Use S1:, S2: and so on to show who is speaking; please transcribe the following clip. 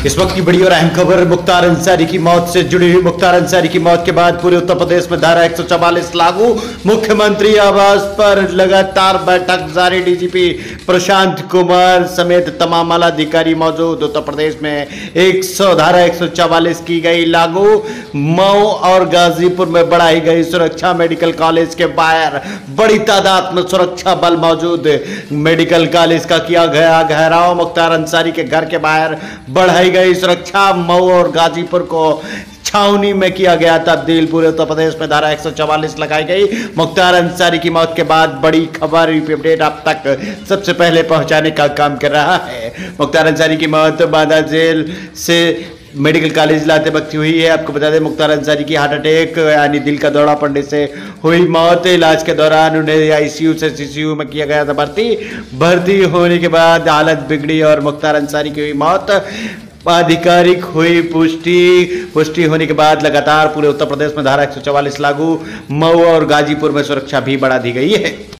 S1: इस वक्त की बड़ी और अहम खबर मुख्तार अंसारी की मौत से जुड़ी हुई। मुख्तार अंसारी की मौत के बाद पूरे उत्तर प्रदेश में धारा 144 लागू। मुख्यमंत्री आवास पर लगातार बैठक जारी। डीजीपी प्रशांत कुमार समेत तमाम आला अधिकारी मौजूद। उत्तर प्रदेश में धारा 144 की गई लागू। मऊ और गाजीपुर में बढ़ाई गई सुरक्षा। मेडिकल कॉलेज के बाहर बड़ी तादाद में सुरक्षा बल मौजूद। मेडिकल कॉलेज का किया गया घेराव। मुख्तार अंसारी के घर के बाहर बढ़ाई गई सुरक्षा। मऊ और गाजीपुर को छावनी में किया गया तब्दील। पूरे उत्तर प्रदेश में धारा 144 लगाई गई। मुख्तार अंसारी की मौत के बाद बड़ी खबर अपडेट आप तक सबसे पहले पहुंचाने का काम कर रहा है। मुख्तार अंसारी की मौत बांदा जेल से मेडिकल कॉलेज लाते वक्त हुई है। आपको बता दें मुख्तार अंसारी की हार्ट अटैक यानी दिल का दौरा पड़ने से हुई मौत। इलाज के दौरान उन्हें आईसीयू से सीसीयू में किया गया था भर्ती होने के बाद हालत बिगड़ी और मुख्तार अंसारी की हुई मौत। आधिकारिक हुई पुष्टि होने के बाद लगातार पूरे उत्तर प्रदेश में धारा 144 लागू। मऊ और गाजीपुर में सुरक्षा भी बढ़ा दी गई है।